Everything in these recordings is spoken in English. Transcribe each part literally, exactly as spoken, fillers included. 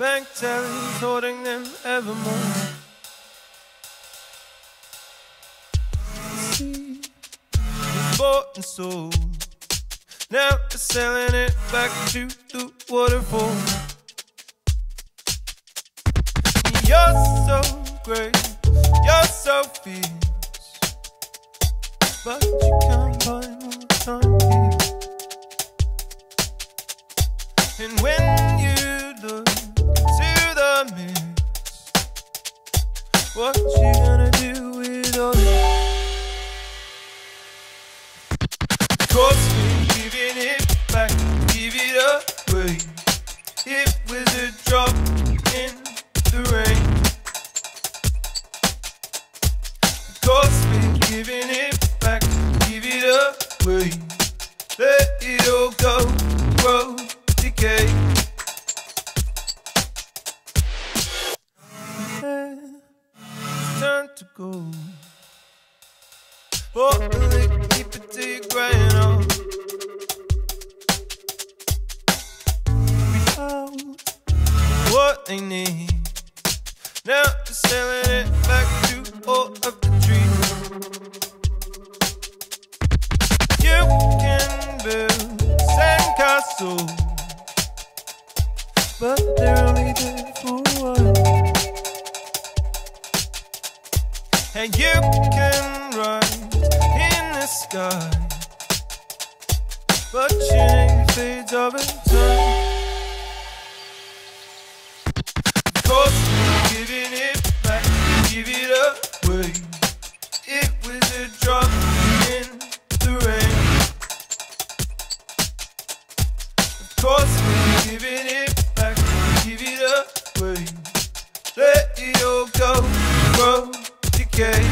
blank tallies holding them evermore. See, was bought and sold. Now they're selling it back to the waterfall. You're so great, you're so fierce, but you can't buy more time here. And when you look to the mirror, what you gonna do with all this? Cause we're giving it back, give it away. It was a drop in the rain. Cause we're giving it back, give it away. Let it all go, grow, decay. It's time to go. Oh, keep it till you're crying on. We found what they need. Now they're selling it back to all of the trees. You can build sandcastles, but they're only there for a while. And you can ride in the sky, but your name fades over time. Cause we're giving it back, give it away. It was a drop in the rain. Of course we're giving it back, give it away. Let it all go, grow, decay.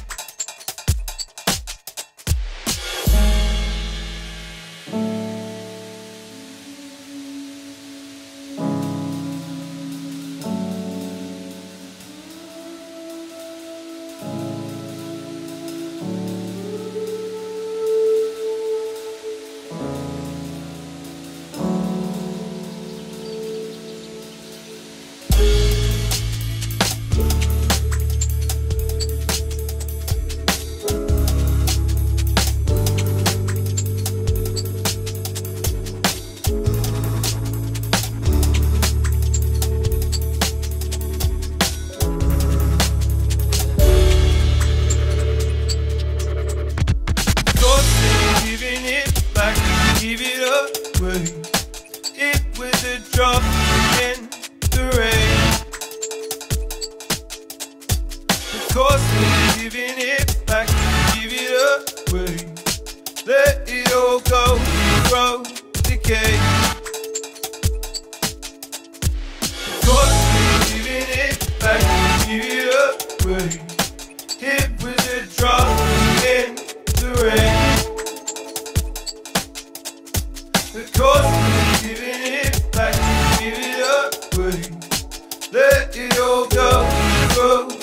Give it away. It was a drop in the rain. Of course we're giving it back, give it away. Let it all go, grow, decay. Of course we're giving it back, give it away. It was a drop in the rain. Of course we're giving it back, give it away. Let it all go, go.